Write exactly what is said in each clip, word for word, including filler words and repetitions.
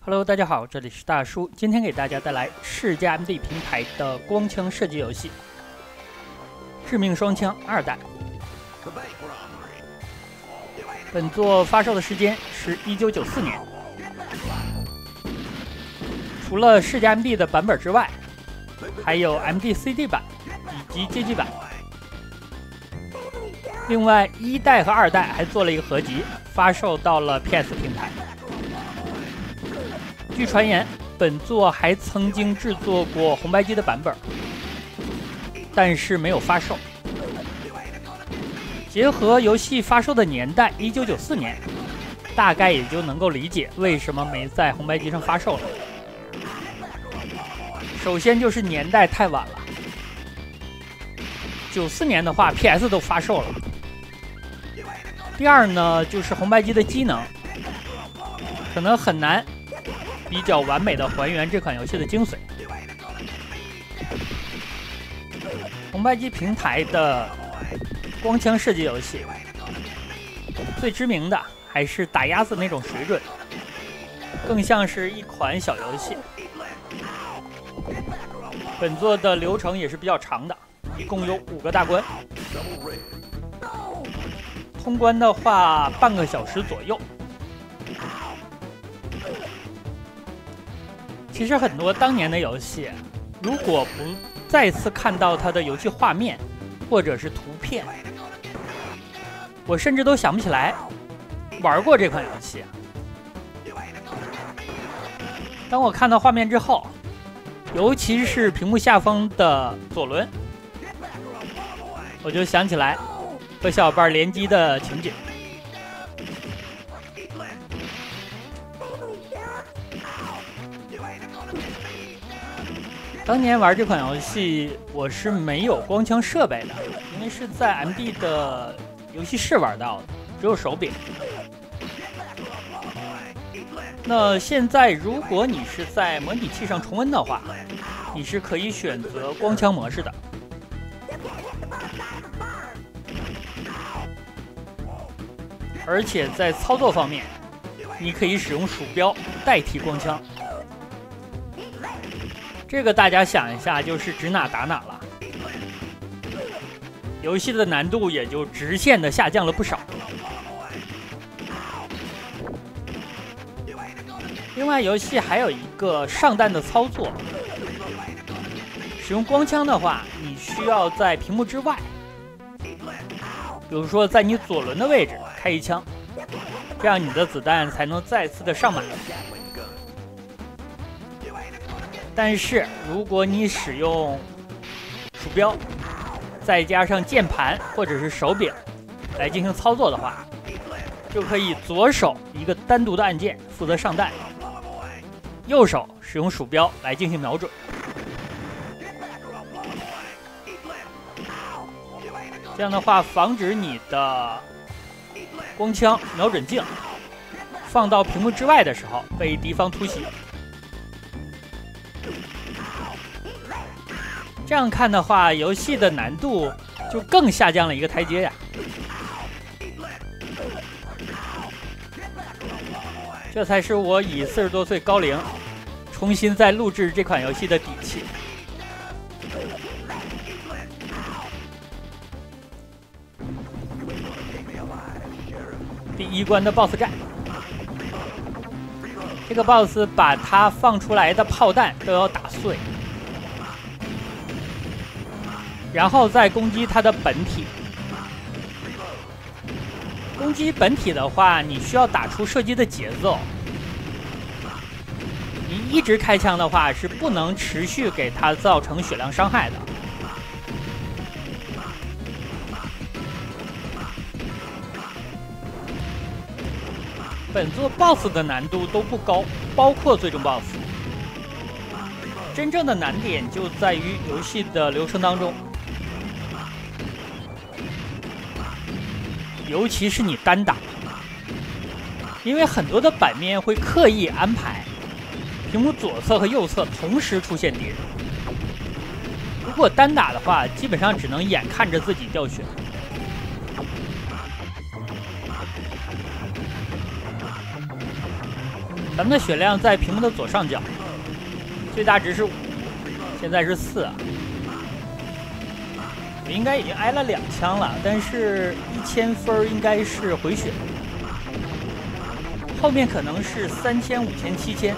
Hello， 大家好，这里是大叔，今天给大家带来世嘉 M D 平台的光枪射击游戏《致命双枪二代》。本作发售的时间是一九九四年。除了世嘉 M D 的版本之外，还有 M D C D 版以及街机版。另外，一代和二代还做了一个合集，发售到了 P S 平台。据传言，本作还曾经制作过红白机的版本，但是没有发售。结合游戏发售的年代一九九四年，大概也就能够理解为什么没在红白机上发售了。首先就是年代太晚了，九四年的话 P S 都发售了。第二呢，就是红白机的机能可能很难比较完美的还原这款游戏的精髓。红白机平台的光枪射击游戏，最知名的还是打鸭子那种水准，更像是一款小游戏。本作的流程也是比较长的，一共有五个大关，通关的话半个小时左右。其实很多当年的游戏，如果不再次看到它的游戏画面或者是图片，我甚至都想不起来玩过这款游戏。当我看到画面之后，尤其是屏幕下方的左轮，我就想起来和小伙伴联机的情景。当年玩这款游戏，我是没有光枪设备的，因为是在 M D 的游戏室玩到的，只有手柄。那现在如果你是在模拟器上重温的话，你是可以选择光枪模式的。而且在操作方面，你可以使用鼠标代替光枪。这个大家想一下，就是指哪打哪了，游戏的难度也就直线的下降了不少。另外，游戏还有一个上弹的操作，使用光枪的话，你需要在屏幕之外，比如说在你左轮的位置开一枪，这样你的子弹才能再次的上满。但是如果你使用鼠标再加上键盘或者是手柄来进行操作的话，就可以左手一个单独的按键负责上弹，右手使用鼠标来进行瞄准。这样的话，防止你的光枪瞄准镜放到屏幕之外的时候被敌方突袭。这样看的话，游戏的难度就更下降了一个台阶呀。这才是我以四十多岁高龄重新再录制这款游戏的底气。第一关的 B O S S 战，这个 B O S S 把它放出来的炮弹都要打碎，然后再攻击它的本体。攻击本体的话，你需要打出射击的节奏。你一直开枪的话，是不能持续给它造成血量伤害的。本作 B O S S 的难度都不高，包括最终 B O S S。真正的难点就在于游戏的流程当中。尤其是你单打，因为很多的版面会刻意安排屏幕左侧和右侧同时出现敌人，如果单打的话，基本上只能眼看着自己掉血。 咱们的血量在屏幕的左上角，最大值是五，现在是四。我应该已经挨了两枪了，但是一千分应该是回血，后面可能是三千、五千、七千，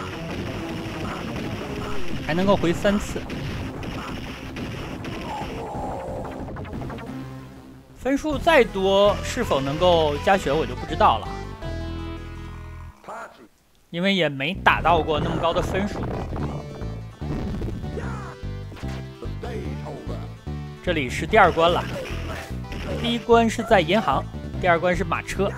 还能够回三次。分数再多，是否能够加血我就不知道了，因为也没打到过那么高的分数。这里是第二关了，第一关是在银行，第二关是马车。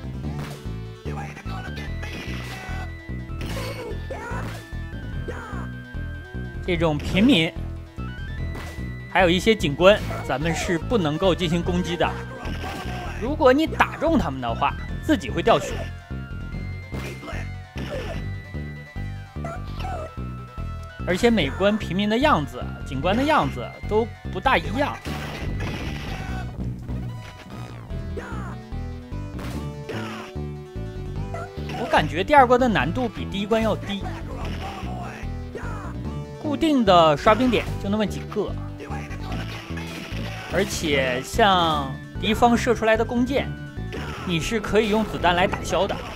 这种平民，还有一些警官，咱们是不能够进行攻击的。如果你打中他们的话，自己会掉血。而且每关平民的样子、警官的样子都不大一样。我感觉第二关的难度比第一关要低。固定的刷兵点就那么几个，而且像敌方射出来的弓箭，你是可以用子弹来打消的。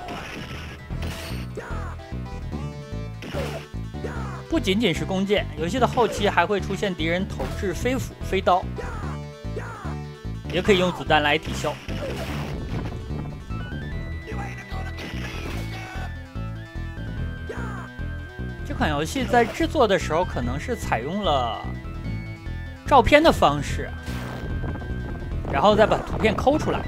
不仅仅是弓箭，游戏的后期还会出现敌人投掷飞斧、飞刀，也可以用子弹来抵消。这款游戏在制作的时候，可能是采用了照片的方式，然后再把图片抠出来。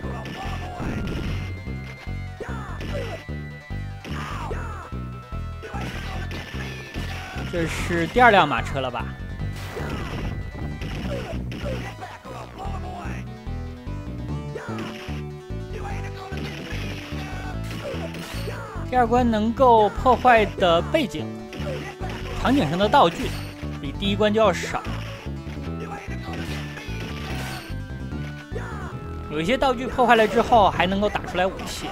这是第二辆马车了吧？第二关能够破坏的背景、场景上的道具，比第一关就要少。有一些道具破坏了之后，还能够打出来武器。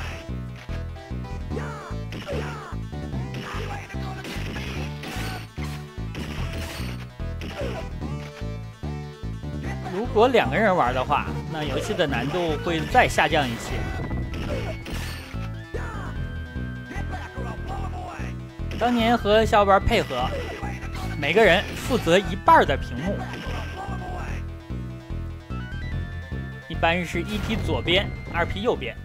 如果两个人玩的话，那游戏的难度会再下降一些。当年和小伙伴配合，每个人负责一半的屏幕，一般是一匹左边，二匹右边。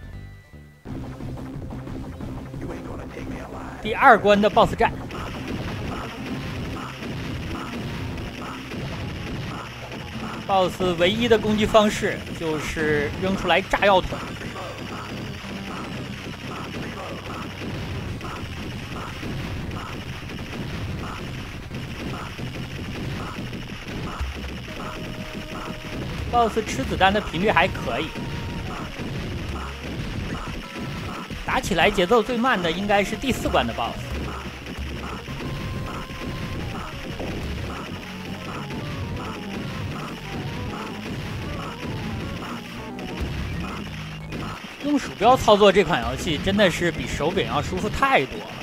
第二关的 B O S S 战。B O S S 唯一的攻击方式就是扔出来炸药桶。B O S S 吃子弹的频率还可以，打起来节奏最慢的应该是第四关的 B O S S。用鼠标操作这款游戏真的是比手柄要舒服太多了。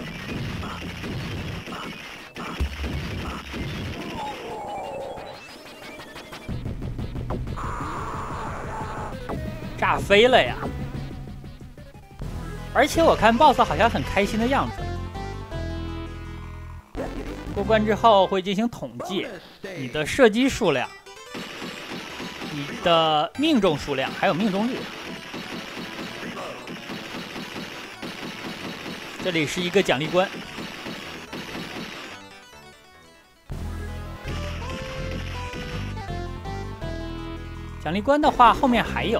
炸飞了呀！而且我看 B O S S 好像很开心的样子。过关之后会进行统计你的射击数量、你的命中数量，还有命中率。这里是一个奖励关。奖励关的话，后面还有。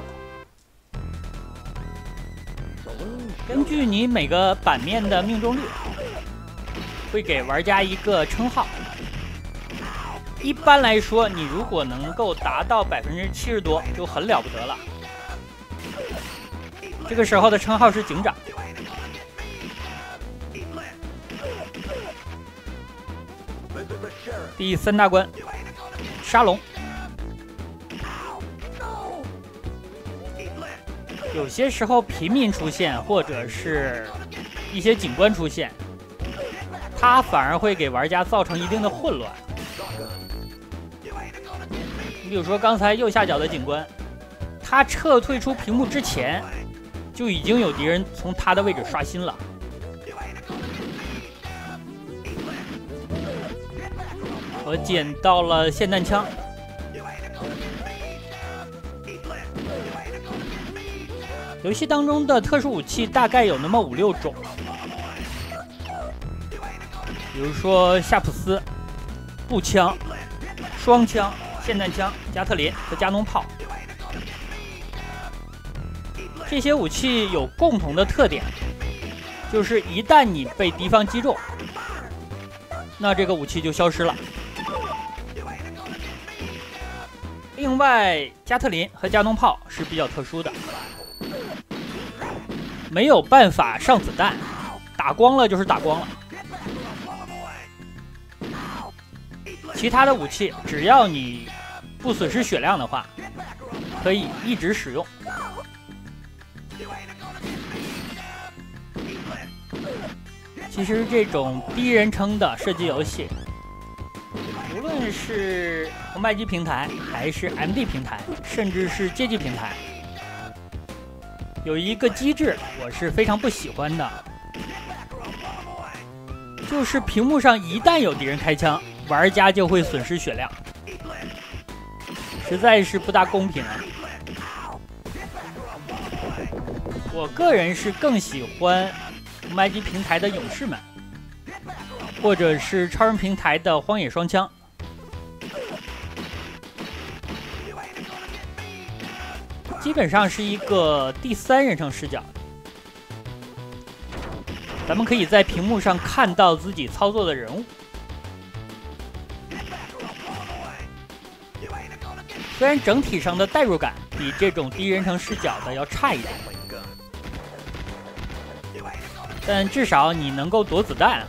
根据你每个版面的命中率，会给玩家一个称号。一般来说，你如果能够达到百分之七十多，就很了不得了。这个时候的称号是警长。第三大关，沙龙。有些时候平民出现，或者是一些警官出现，它反而会给玩家造成一定的混乱。你比如说刚才右下角的警官，他撤退出屏幕之前，就已经有敌人从他的位置刷新了。我捡到了霰弹枪。游戏当中的特殊武器大概有那么五六种，比如说夏普斯、步枪、双枪、霰弹枪、加特林和加农炮。这些武器有共同的特点，就是一旦你被敌方击中，那这个武器就消失了。另外，加特林和加农炮是比较特殊的。没有办法上子弹，打光了就是打光了。其他的武器，只要你不损失血量的话，可以一直使用。其实这种第一人称的射击游戏，无论是红白机平台，还是 M D 平台，甚至是街机平台，有一个机制我是非常不喜欢的，就是屏幕上一旦有敌人开枪，玩家就会损失血量，实在是不大公平啊。我个人是更喜欢红白机平台的勇士们，或者是超人平台的荒野双枪。基本上是一个第三人称视角，咱们可以在屏幕上看到自己操作的人物。虽然整体上的代入感比这种第一人称视角的要差一点，但至少你能够躲子弹。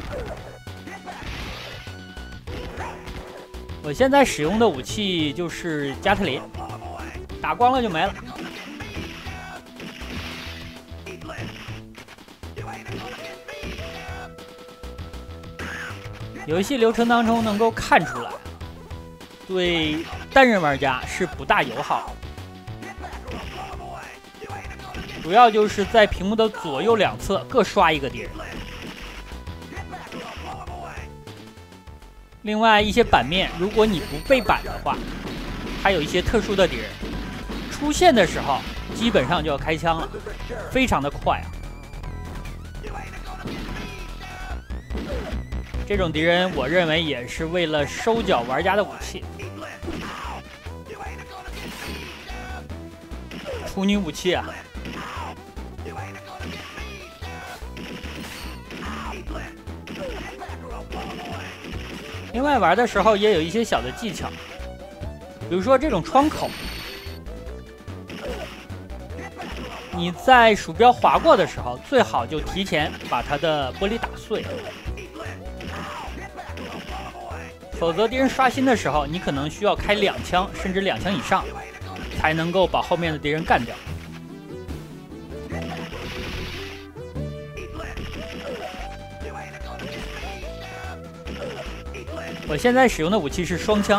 我现在使用的武器就是加特林，打光了就没了。游戏流程当中能够看出来，对单人玩家是不大友好的，主要就是在屏幕的左右两侧各刷一个敌人。另外一些版面，如果你不背板的话，它有一些特殊的敌人出现的时候，基本上就要开枪了，非常的快啊。这种敌人，我认为也是为了收缴玩家的武器。处女武器啊！另外玩的时候也有一些小的技巧，比如说这种窗口，你在鼠标划过的时候，最好就提前把它的玻璃打碎。否则敌人刷新的时候，你可能需要开两枪甚至两枪以上，才能够把后面的敌人干掉。我现在使用的武器是双枪，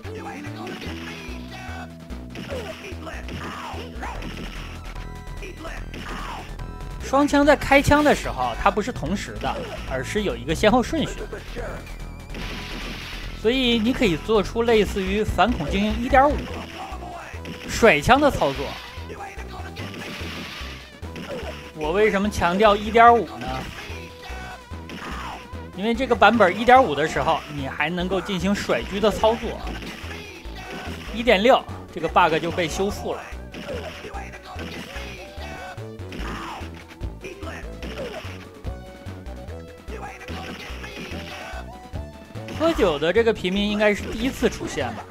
双枪在开枪的时候，它不是同时的，而是有一个先后顺序。所以你可以做出类似于反恐精英 一点五 甩枪的操作。我为什么强调 一点五 呢？因为这个版本 一点五 的时候，你还能够进行甩狙的操作。一点六 这个 bug 就被修复了。喝酒的这个平民应该是第一次出现吧。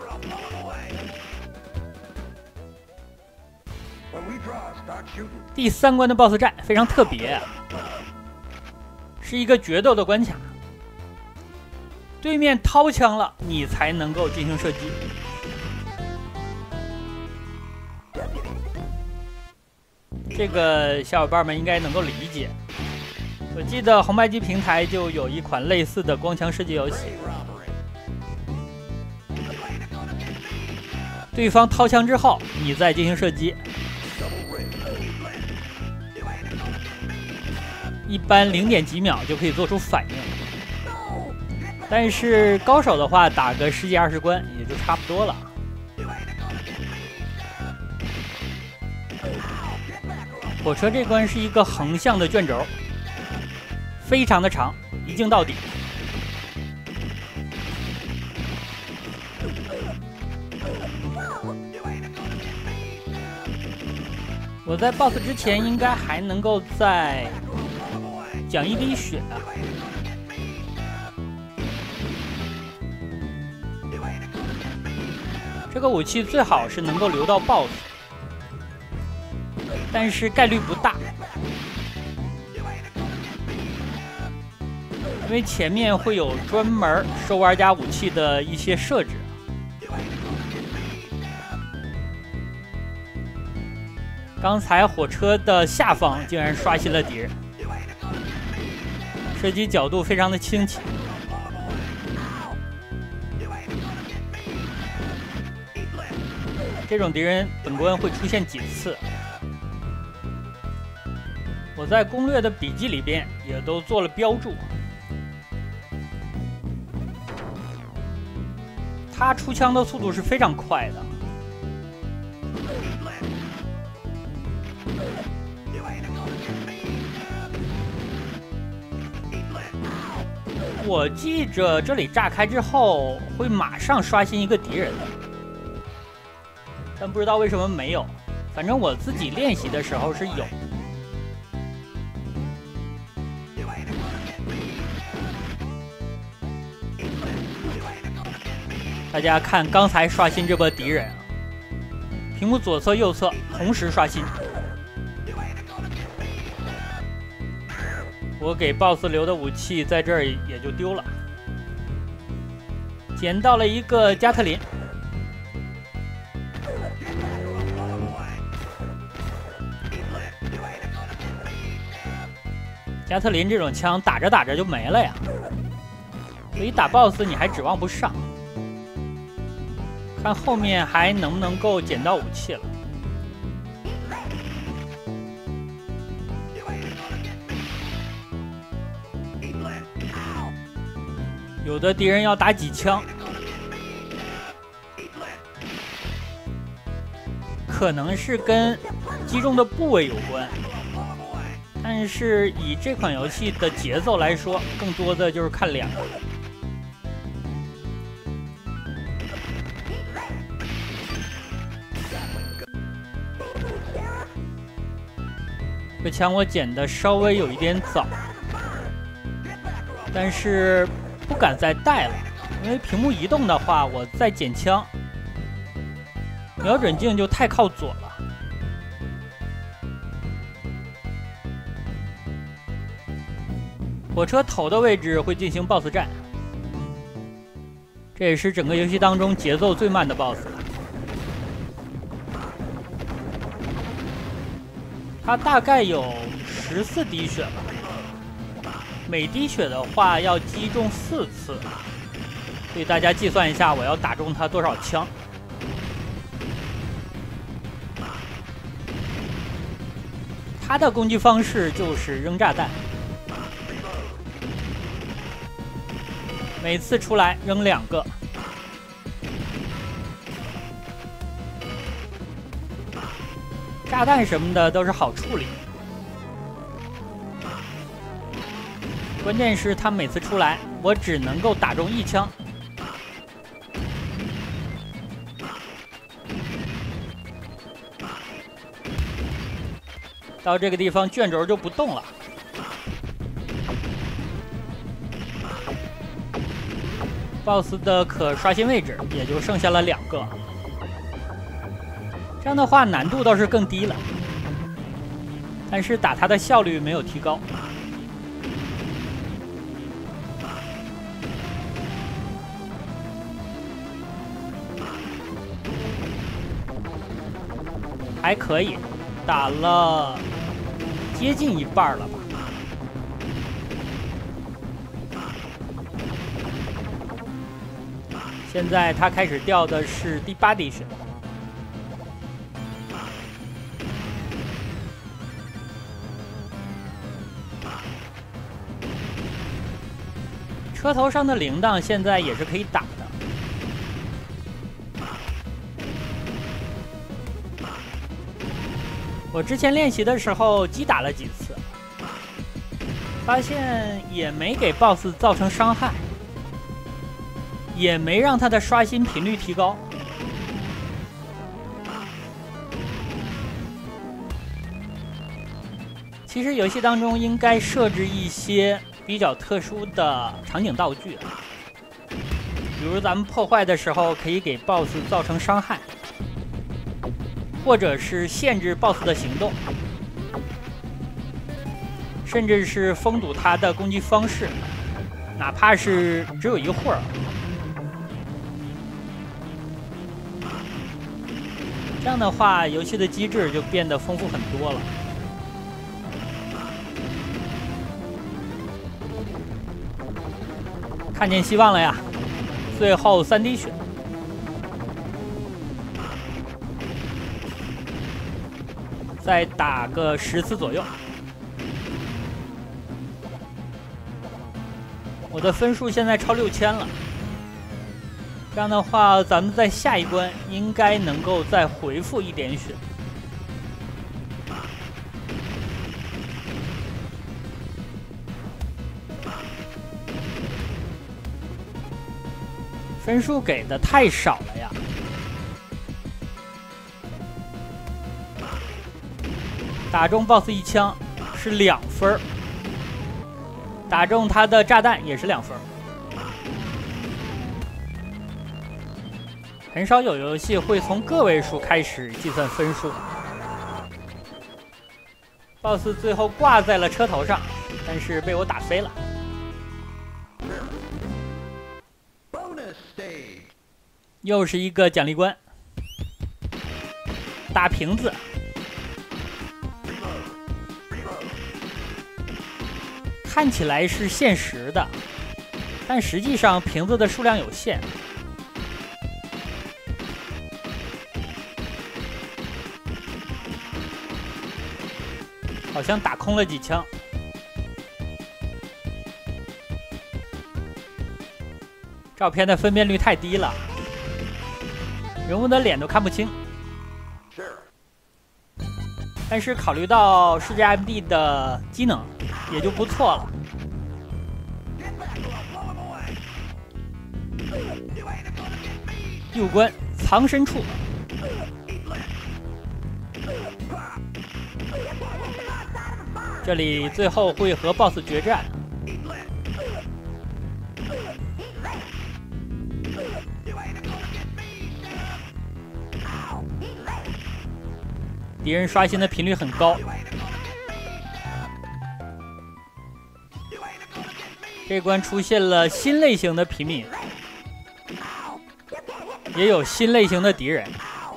第三关的 boss 战非常特别，是一个决斗的关卡，对面掏枪了，你才能够进行射击。这个小伙伴们应该能够理解。 我记得红白机平台就有一款类似的光枪射击游戏，对方掏枪之后，你再进行射击，一般零点几秒就可以做出反应。但是高手的话，打个十几二十关也就差不多了。火车这关是一个横向的卷轴。非常的长，一镜到底。我在 boss 之前应该还能够再讲一滴血。这个武器最好是能够留到 boss， 但是概率不大。因为前面会有专门收玩家武器的一些设置。刚才火车的下方竟然刷新了敌人，射击角度非常的清晰。这种敌人本关会出现几次？我在攻略的笔记里边也都做了标注。他出枪的速度是非常快的，我记着这里炸开之后会马上刷新一个敌人的，但不知道为什么没有，反正我自己练习的时候是有。大家看，刚才刷新这波敌人，屏幕左侧、右侧同时刷新。我给 boss 留的武器在这儿也就丢了，捡到了一个加特林。加特林这种枪打着打着就没了呀，所以打 boss 你还指望不上。看后面还能不能够捡到武器了。有的敌人要打几枪，可能是跟击中的部位有关，但是以这款游戏的节奏来说，更多的就是看两个。这枪我捡的稍微有一点早，但是不敢再带了，因为屏幕移动的话，我再捡枪，瞄准镜就太靠左了。火车头的位置会进行 boss 战，这也是整个游戏当中节奏最慢的 boss。它大概有十四滴血吧，每滴血的话要击中四次，所以大家计算一下，我要打中它多少枪。它的攻击方式就是扔炸弹，每次出来扔两个。炸弹什么的都是好处理，关键是他每次出来，我只能够打中一枪。到这个地方卷轴就不动了。boss 的可刷新位置也就剩下了两个。这样的话难度倒是更低了，但是打它的效率没有提高。还可以，打了接近一半了吧。 现在他开始掉的是第八滴血。车头上的铃铛现在也是可以打的。我之前练习的时候击打了几次，发现也没给 B O S S 造成伤害，也没让他的刷新频率提高。其实游戏当中应该设置一些比较特殊的场景道具，比如咱们破坏的时候可以给 B O S S 造成伤害，或者是限制 B O S S 的行动，甚至是封堵他的攻击方式，哪怕是只有一会儿。这样的话，游戏的机制就变得丰富很多了。看见希望了呀！最后三滴血。再打个十次左右，我的分数现在超六千了。这样的话，咱们在下一关应该能够再回复一点血。分数给的太少了呀！打中 B O S S 一枪是两分，打中他的炸弹也是两分。很少有游戏会从个位数开始计算分数。B O S S 最后挂在了车头上，但是被我打飞了。又是一个奖励关，打瓶子。看起来是限时的，但实际上瓶子的数量有限。好像打空了几枪。照片的分辨率太低了，人物的脸都看不清。但是考虑到世界 M D 的机能，也就不错了。第五关藏身处，这里最后会和 B O S S 决战。敌人刷新的频率很高，这关出现了新类型的平民，也有新类型的敌人。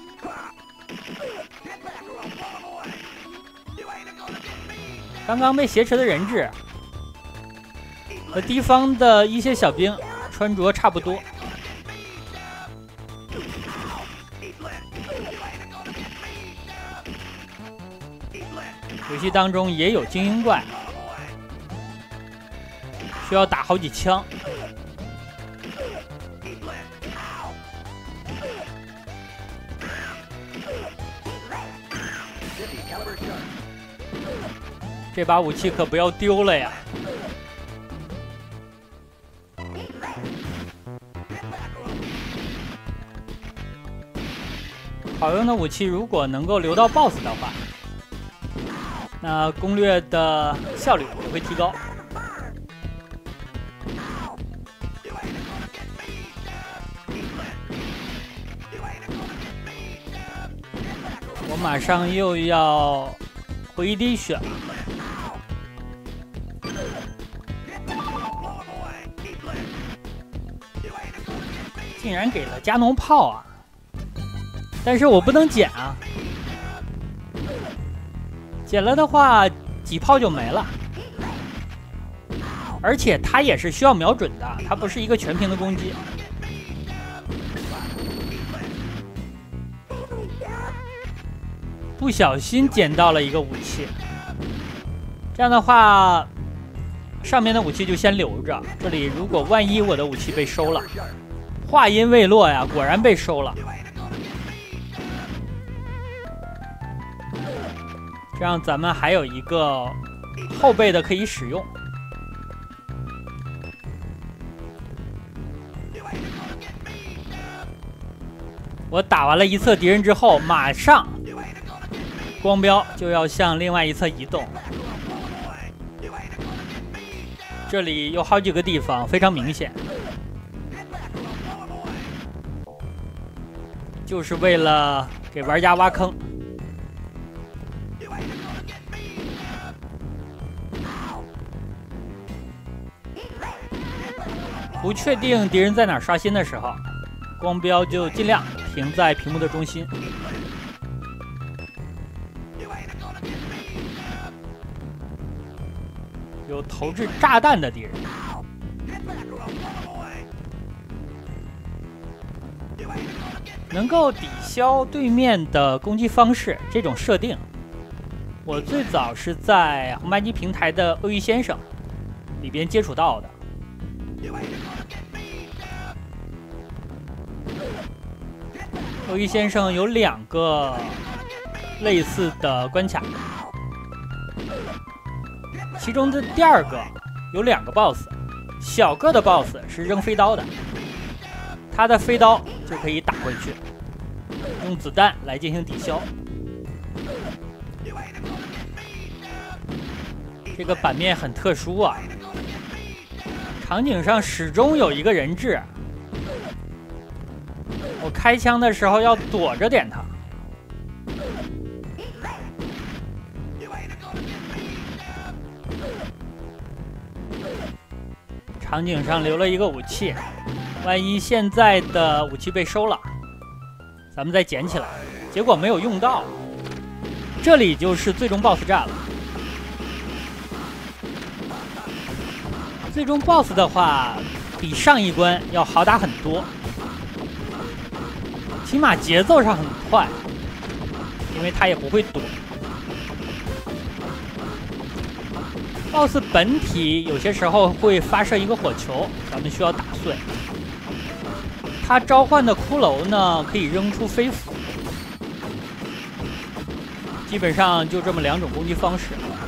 刚刚被挟持的人质和敌方的一些小兵穿着差不多。游戏当中也有精英怪，需要打好几枪。这把武器可不要丢了呀！好用的武器如果能够留到 B O S S 的话，那攻略的效率也会提高。我马上又要回一滴血了。竟然给了加农炮啊！但是我不能捡啊。捡了的话，几炮就没了，而且它也是需要瞄准的，它不是一个全屏的攻击。 不小心捡到了一个武器，这样的话，上面的武器就先留着。这里如果万一我的武器被收了，话音未落呀，果然被收了。这样咱们还有一个后备的可以使用。我打完了一侧敌人之后，马上光标就要向另外一侧移动。这里有好几个地方非常明显，就是为了给玩家挖坑。不确定敌人在哪儿刷新的时候，光标就尽量停在屏幕的中心。有投掷炸弹的敌人，能够抵消对面的攻击方式。这种设定，我最早是在红白机平台的鳄鱼先生里边接触到的。鳄鱼先生有两个类似的关卡，其中的第二个有两个 boss， 小个的 boss 是扔飞刀的，他的飞刀就可以打回去，用子弹来进行抵消。这个版面很特殊啊，场景上始终有一个人质，我开枪的时候要躲着点他。场景上留了一个武器，万一现在的武器被收了，咱们再捡起来，结果没有用到。这里就是最终 boss 战了。最终 boss 的话，比上一关要好打很多，起码节奏上很快，因为他也不会躲。boss 本体有些时候会发射一个火球，咱们需要打碎。他召唤的骷髅呢，可以扔出飞斧。基本上就这么两种攻击方式。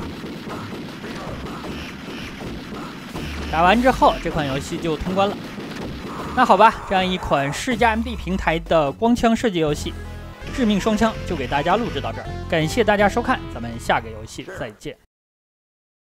打完之后，这款游戏就通关了。那好吧，这样一款世嘉 M D 平台的光枪射击游戏《致命双枪》就给大家录制到这儿，感谢大家收看，咱们下个游戏再见。